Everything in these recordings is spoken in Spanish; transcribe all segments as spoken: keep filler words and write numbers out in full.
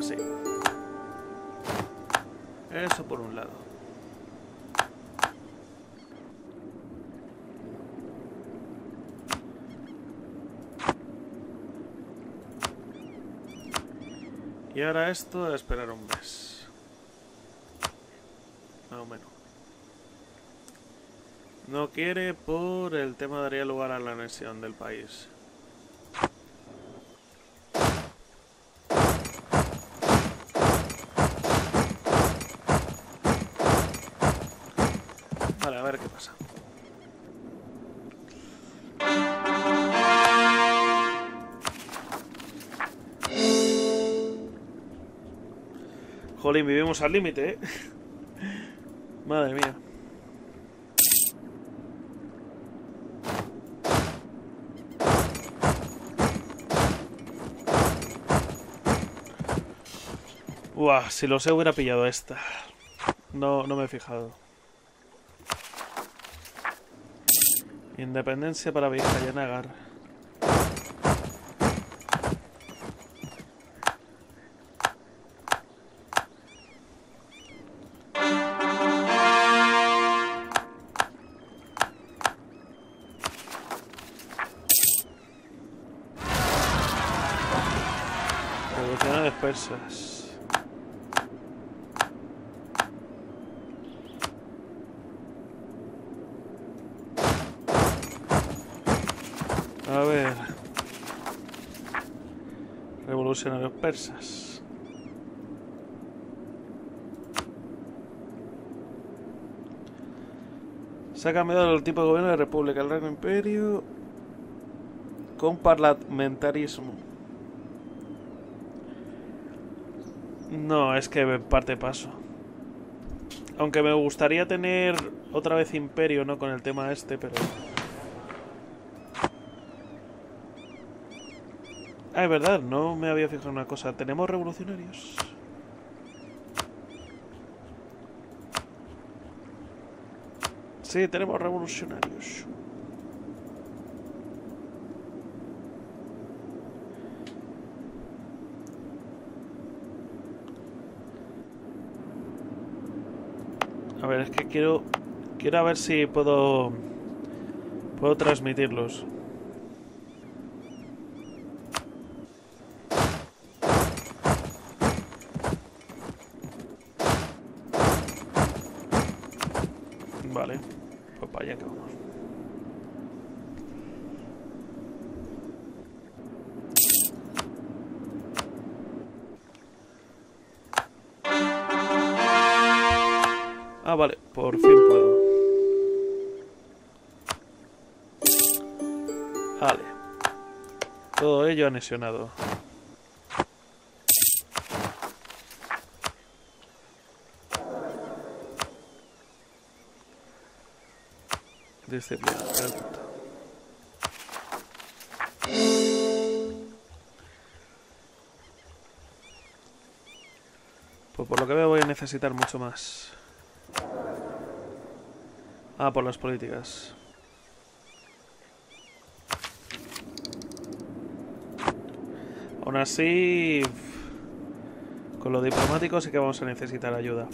Así. Eso por un lado. Y ahora esto a esperar un mes. Más o menos. No quiere por el tema daría lugar a la anexión del país. Vale, a ver qué pasa. Jolín, vivimos al límite, ¿eh? Madre mía. Buah, si lo sé hubiera pillado esta. No, no me he fijado. Independencia para Vizcaya-Nágar. Revolucionarios persas. A ver. Revolucionarios persas. Se ha cambiado el tipo de gobierno de República, el Reino Imperio con parlamentarismo. No, es que en parte paso. Aunque me gustaría tener otra vez imperio, ¿no? Con el tema este, pero... Ah, es verdad, no me había fijado en una cosa. ¿Tenemos revolucionarios? Sí, tenemos revolucionarios. A ver, es que quiero... Quiero a ver si puedo... Puedo transmitirlos. Vale, pues para allá que vamos. Ah, vale, por fin puedo. Vale. Todo ello anexionado. Disciplina, perfecto. Pues por lo que veo voy a necesitar mucho más. Ah, por las políticas. Aún así, con lo diplomático sí que vamos a necesitar ayuda.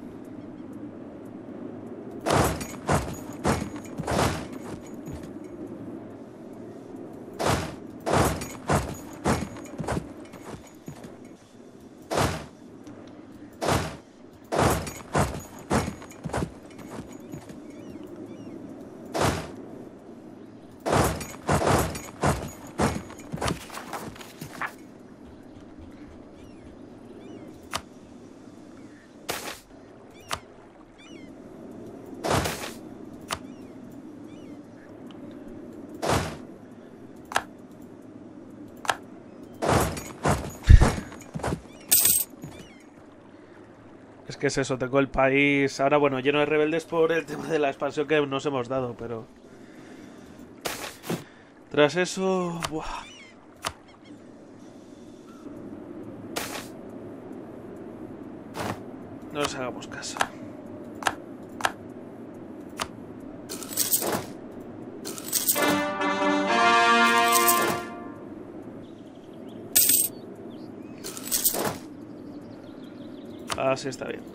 Es que es eso, tengo el país ahora, bueno, lleno de rebeldes por el tema de la expansión que nos hemos dado, pero... Tras eso... Buah. No les hagamos caso. Así está bien.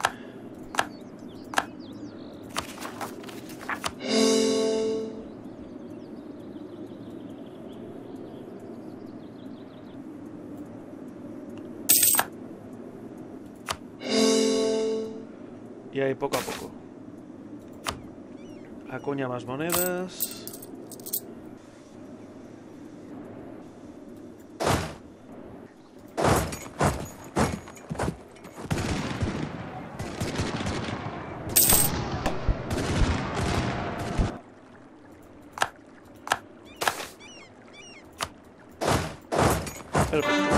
Y ahí poco a poco. Acuña más monedas. Perfecto.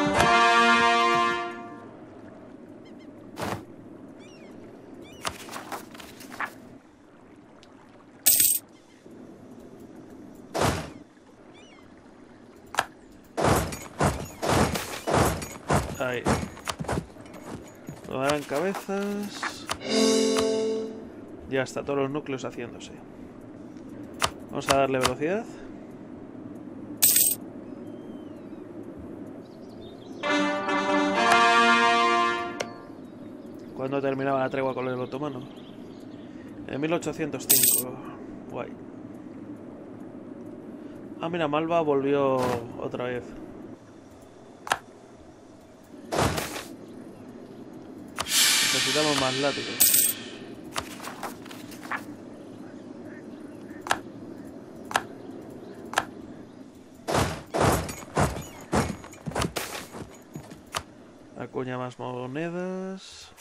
Ahí. Rodarán cabezas. Ya está, todos los núcleos haciéndose. Vamos a darle velocidad. ¿Cuándo terminaba la tregua con el otomano? En mil ochocientos cinco. Guay. Ah, mira, Malva volvió otra vez. Necesitamos más látigos. Acuña más monedas.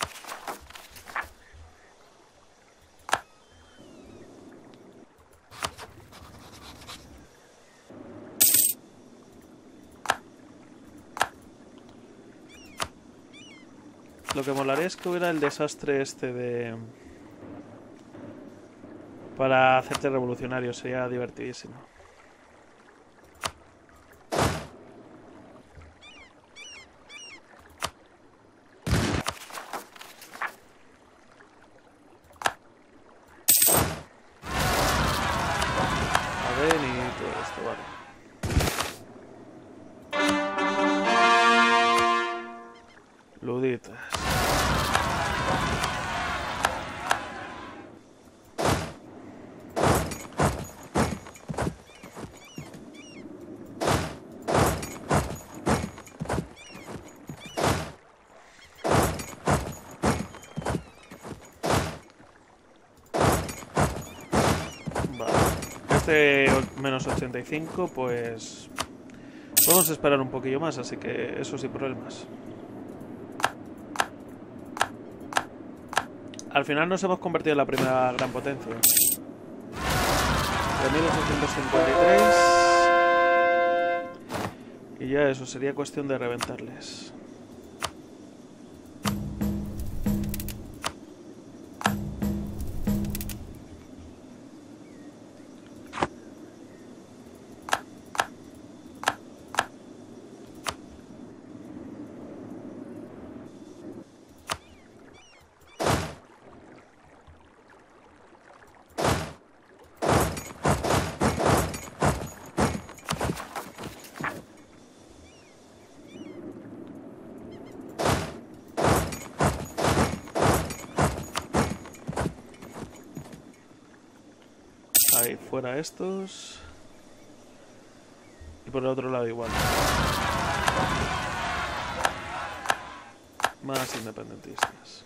Lo que molaría es que hubiera el desastre este de... para hacerte revolucionario, sería divertidísimo. A ver, y todo esto, vale. Luditas. Vale. Este menos ochenta y cinco, pues... podemos esperar un poquillo más, así que eso sin problemas. Al final nos hemos convertido en la primera gran potencia. De mil ochocientos cincuenta y tres. Y ya eso, sería cuestión de reventarles. Ahí, fuera estos. Y por el otro lado igual. Más independentistas.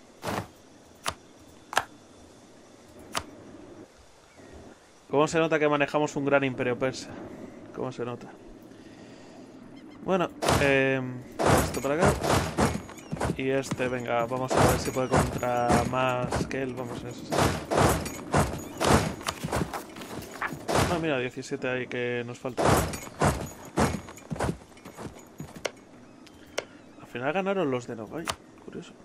¿Cómo se nota que manejamos un gran imperio persa? ¿Cómo se nota? Bueno, eh, esto para acá. Y este, venga, vamos a ver si puede contra más que él. Vamos a ver. Ah, mira, diecisiete ahí que nos falta. Al final ganaron los de Nogai. Curioso.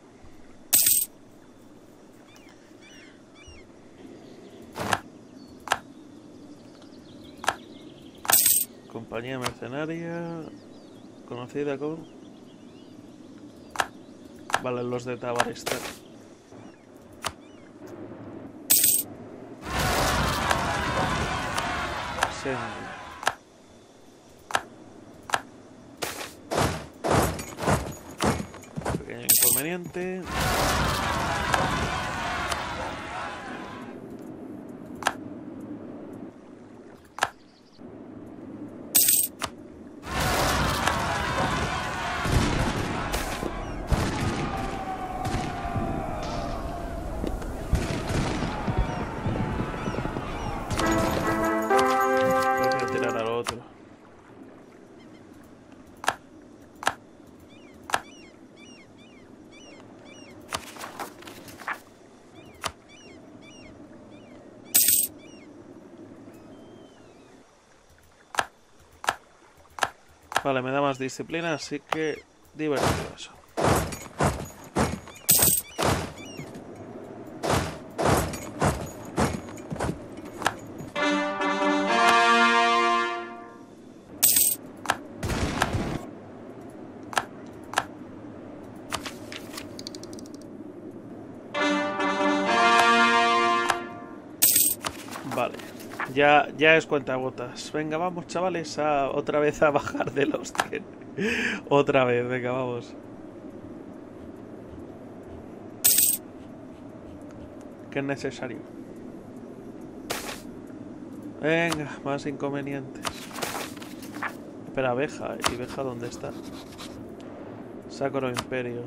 Compañía mercenaria conocida con... Vale, los de Tabaristan. Pequeño informe inconveniente. Prefiero tirar al otro. Vale, me da más disciplina, así que divertido eso. Vale. Ya, ya es cuentagotas. Venga, vamos, chavales, a otra vez a bajar de los cien. Otra vez, venga, vamos. Que es necesario. Venga, más inconvenientes. Espera, abeja. ¿Y abeja dónde está? Sacro Imperio.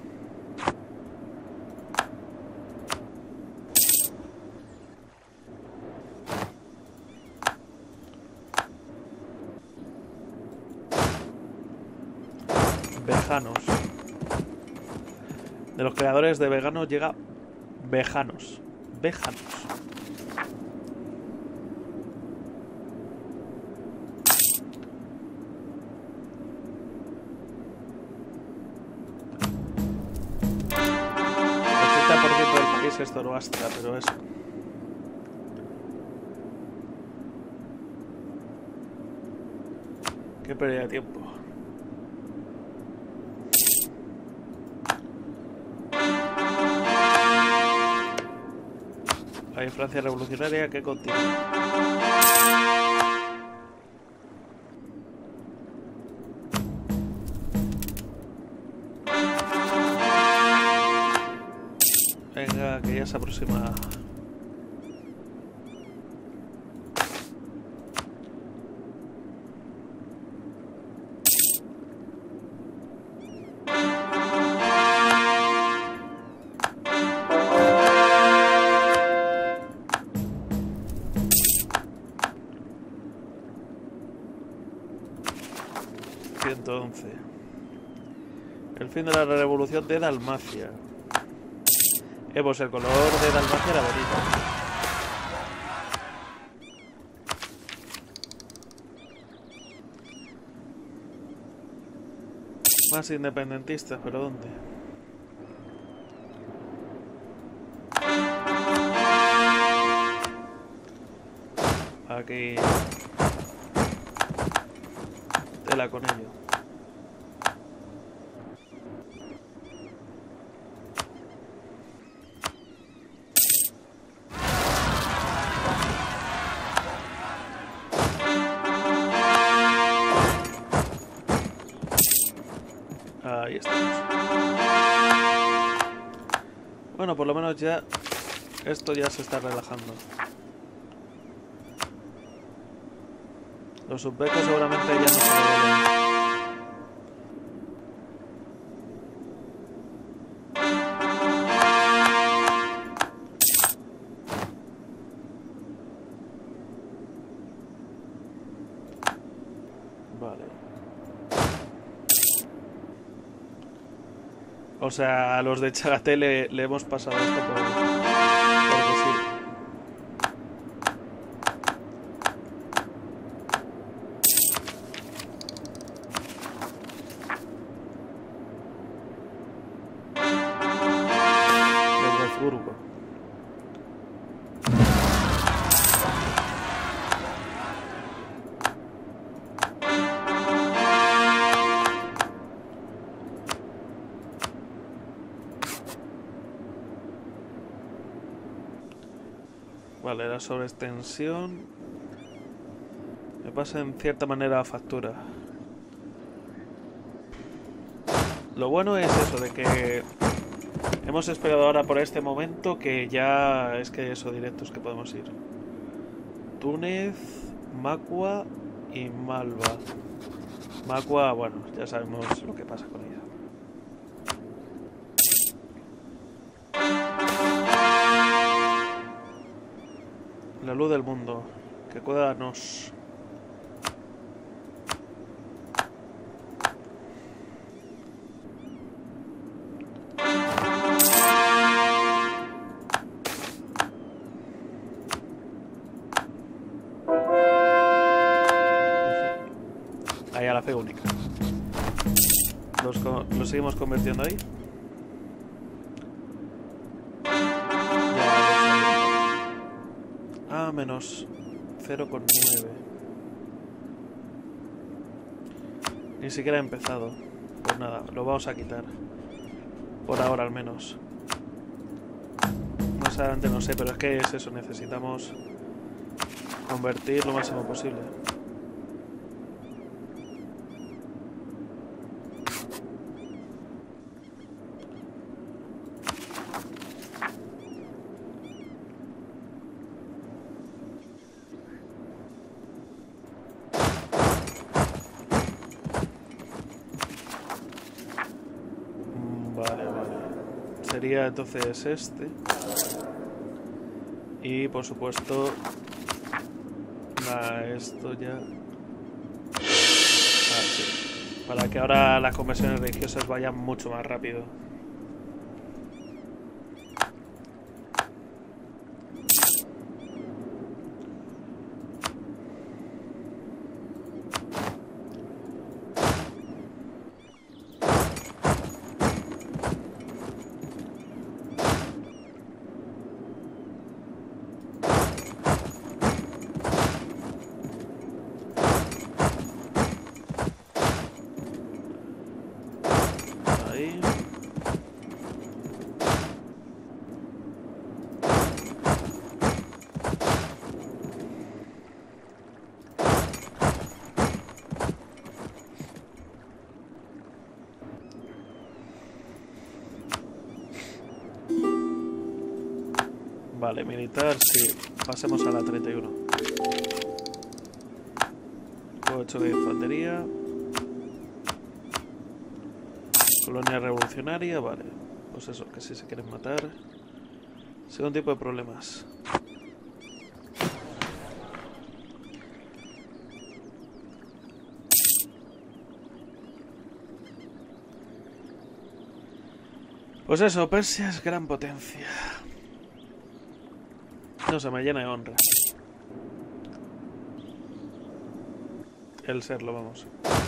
Veganos. De los creadores de veganos llega veganos. Veganos. ochenta por ciento del país es Zoroastra, pero eso. Qué pérdida de tiempo. Hay Francia revolucionaria que continúa. Venga, que ya se aproxima. ciento once. El fin de la revolución de Dalmacia. Eh, pues el color de Dalmacia era bonito. Más independentistas, pero ¿dónde? Aquí. Tela con ello. Ahí estamos. Bueno, por lo menos ya esto ya se está relajando. Los uzbecos seguramente ya no se rebelen. Vale. O sea, a los de Chagaté le, le hemos pasado esto por, porque sí. Vale, la sobreextensión me pasa en cierta manera a factura. Lo bueno es eso, de que Hemos esperado ahora por este momento que ya es que eso directos que podemos ir. Túnez, Macua y Malva. Macua, bueno, ya sabemos lo que pasa con ella. La luz del mundo. Que cuédanos. Ahí a la fe única. Los, los seguimos convirtiendo ahí. Ah, menos cero coma nueve. Ni siquiera he empezado. Pues nada, lo vamos a quitar. Por ahora al menos. Más adelante no sé, pero es que es eso. Necesitamos convertir lo máximo posible. Vale, vale. Sería entonces este. Y por supuesto... Nah, esto ya... Ah, sí. Para que ahora las conversiones religiosas vayan mucho más rápido. Ahí. Vale, militar, sí. Pasemos a la treinta y uno. ocho de infantería. Colonia revolucionaria, vale. Pues eso, que si se quieren matar. Segundo tipo de problemas. Pues eso, Persia es gran potencia. No se me llena de honra. El serlo, vamos.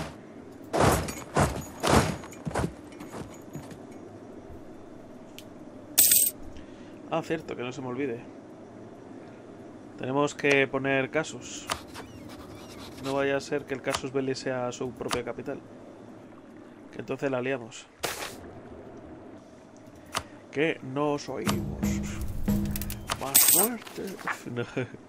Ah, cierto, que no se me olvide. Tenemos que poner Casus. No vaya a ser que el Casus Belli sea su propia capital. Que entonces la liamos. Que nos oímos. Más fuerte. No.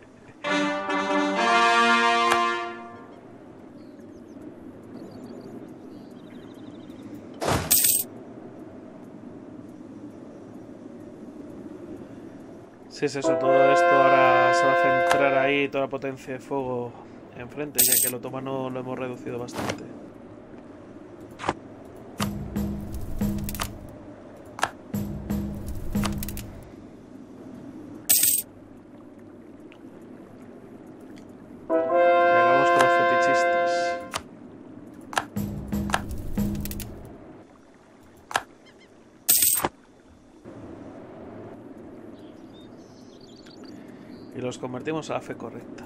Si es eso, todo esto ahora se va a centrar ahí, toda la potencia de fuego enfrente, ya que el otomano lo hemos reducido bastante. Y acabamos con los fetichistas. Y los convertimos a la fe correcta.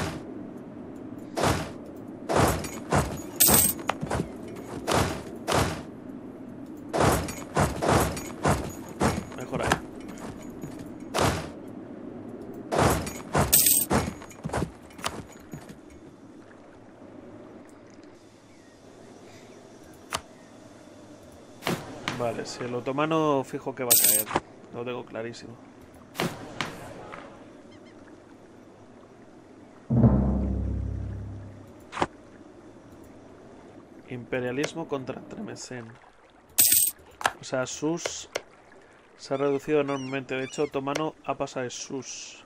Mejor ahí. Vale, si el otomano fijo que va a caer. Lo tengo clarísimo. Imperialismo contra Tremesen. O sea, sus Se ha reducido enormemente. De hecho, Otomano ha pasado de sus.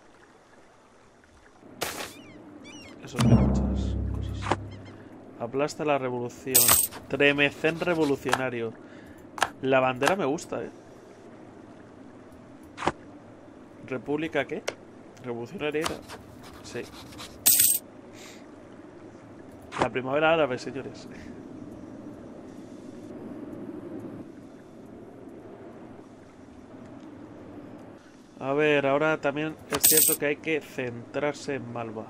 Eso tiene muchas cosas. Aplasta la revolución. Tremecén revolucionario. La bandera me gusta, eh. ¿República qué? ¿Revolucionaria era? Sí. La primavera árabe, señores. A ver, ahora también es cierto que hay que centrarse en Malva.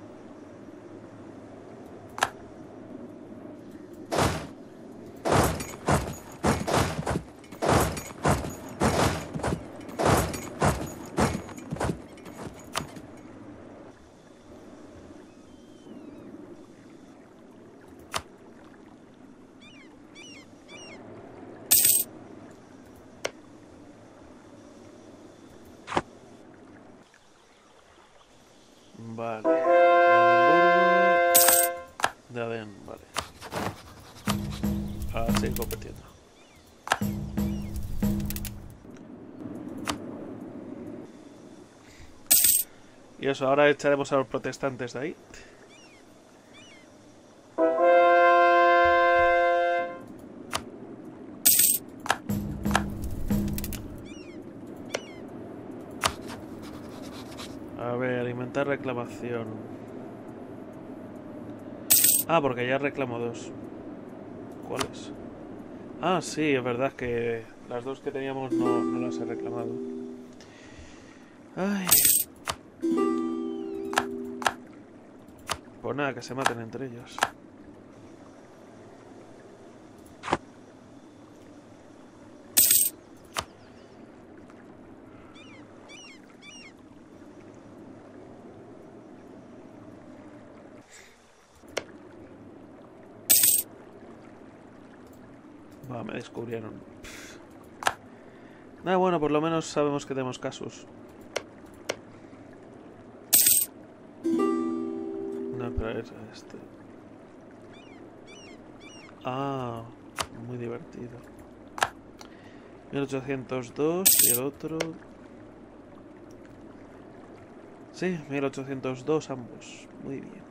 Vale. De Adén, vale. A seguir compitiendo. Y eso, ahora echaremos a los protestantes de ahí. A ver, inventar reclamación. Ah, porque ya reclamo dos. ¿Cuáles? Ah, sí, es verdad que las dos que teníamos no, no las he reclamado. Ay. Pues nada, que se maten entre ellos. Va, me descubrieron. Nada, bueno, por lo menos sabemos que tenemos casos. No, pero es este. Ah, muy divertido. mil ochocientos dos y el otro... Sí, mil ochocientos dos ambos. Muy bien.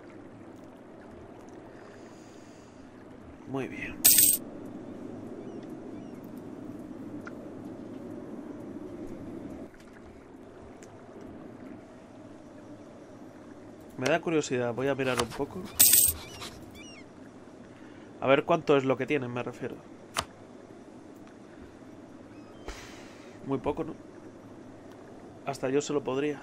Muy bien. Me da curiosidad, voy a mirar un poco. A ver cuánto es lo que tienen, me refiero. Muy poco, ¿no? Hasta yo se lo podría.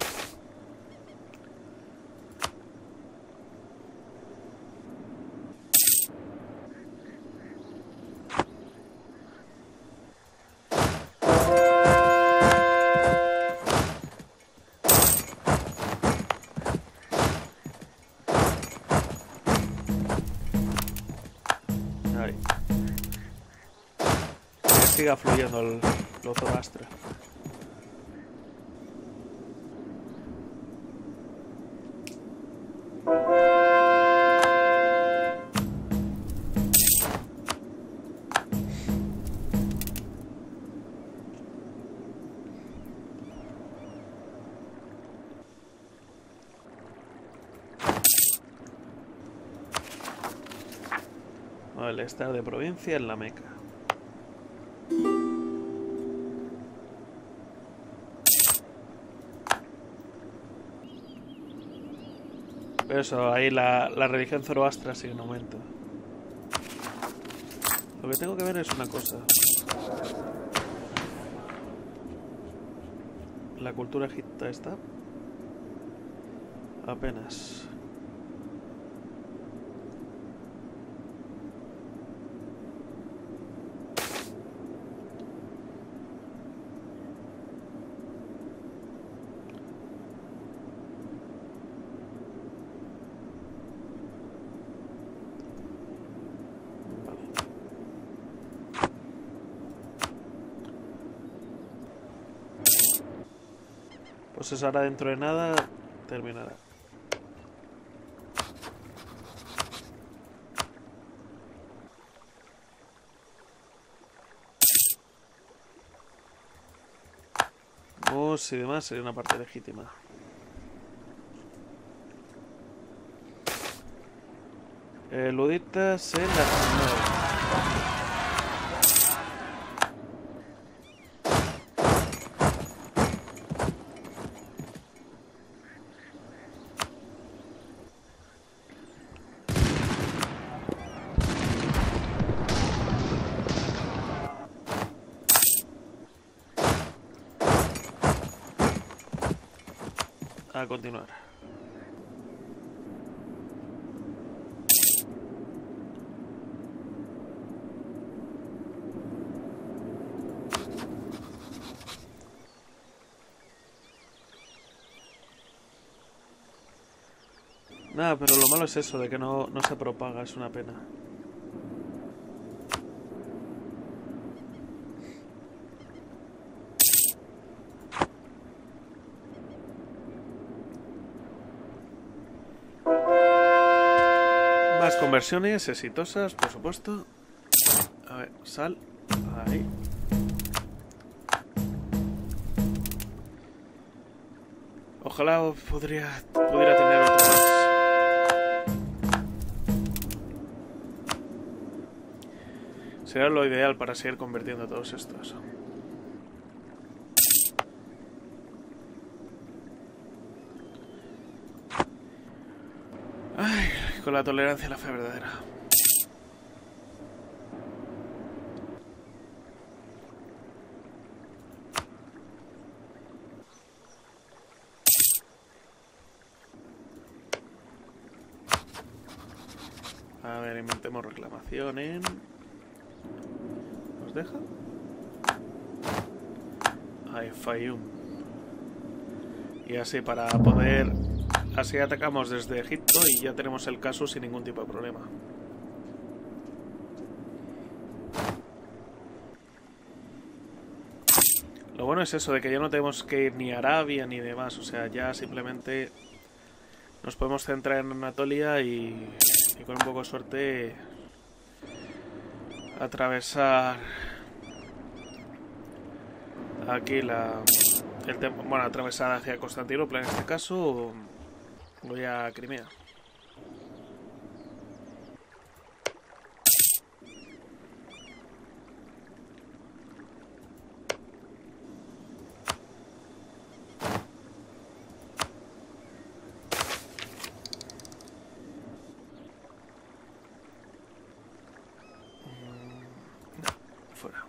Ahí. Que siga fluyendo el, el Zoroastro. Vale, estar de provincia en la Meca. Pero eso, ahí la, la religión zoroastra sigue en aumento. Lo que tengo que ver es una cosa. La cultura egipta está. Apenas. Pues eso ahora dentro de nada terminará. Mus y demás sería una parte legítima. Eh, luditas en la nueve. A continuar. Nada, pero lo malo es eso, de que no, no se propaga, es una pena. Más conversiones exitosas, por supuesto. A ver, sal. Ahí. Ojalá podría, pudiera tener otro más. Sería lo ideal para seguir convirtiendo todos estos. Ay, con la tolerancia a la fe verdadera. A ver, inventemos reclamación en... ¿Nos deja? Ahí, Fayum. Y así para poder... Así atacamos desde Egipto y ya tenemos el caso sin ningún tipo de problema. Lo bueno es eso, de que ya no tenemos que ir ni a Arabia ni demás. O sea, ya simplemente nos podemos centrar en Anatolia y, y con un poco de suerte atravesar aquí la... El tema, bueno, atravesar hacia Constantinopla en este caso. Voy a Crimea. Mm, no, fuera.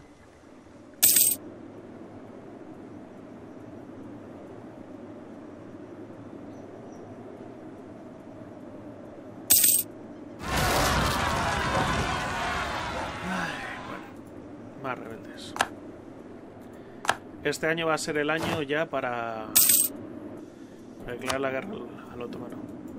Más rebeldes. Este año va a ser el año ya para declarar la guerra al, al otomano.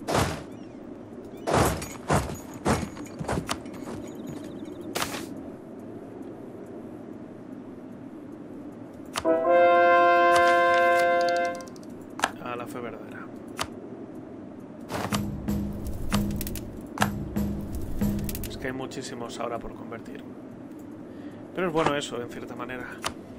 A la fe verdadera. Es que hay muchísimos ahora por convertir. Pero es bueno eso, en cierta manera.